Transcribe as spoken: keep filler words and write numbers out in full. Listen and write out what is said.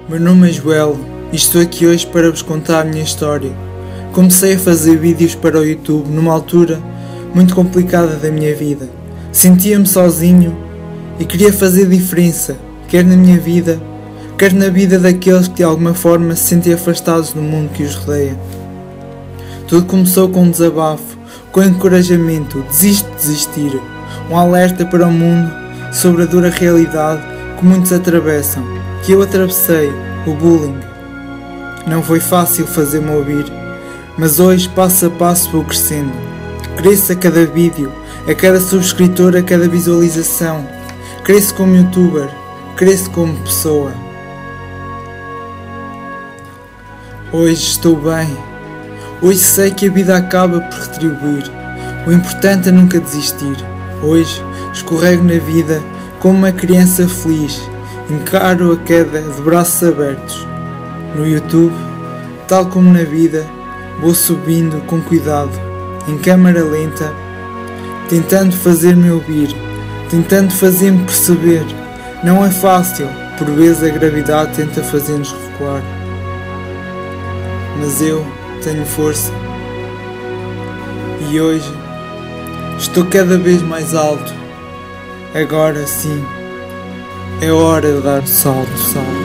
Meu nome é Joel e estou aqui hoje para vos contar a minha história. Comecei a fazer vídeos para o YouTube numa altura muito complicada da minha vida. Sentia-me sozinho e queria fazer diferença, quer na minha vida, quer na vida daqueles que de alguma forma se sentem afastados do mundo que os rodeia. Tudo começou com um desabafo, com encorajamento, desiste de desistir, um alerta para o mundo sobre a dura realidade que muitos atravessam, que eu atravessei, o bullying. Não foi fácil fazer-me ouvir, mas hoje passo a passo vou crescendo. Cresço a cada vídeo, a cada subscritor, a cada visualização. Cresço como youtuber, cresço como pessoa. Hoje estou bem. Hoje sei que a vida acaba por retribuir. O importante é nunca desistir. Hoje escorrego na vida como uma criança feliz. Encaro a queda de braços abertos. No YouTube, tal como na vida, vou subindo com cuidado, em câmara lenta, tentando fazer-me ouvir, tentando fazer-me perceber. Não é fácil, por vezes a gravidade tenta fazer-nos recuar. Mas eu tenho força. E hoje estou cada vez mais alto. Agora sim, é hora de dar o salto, salto.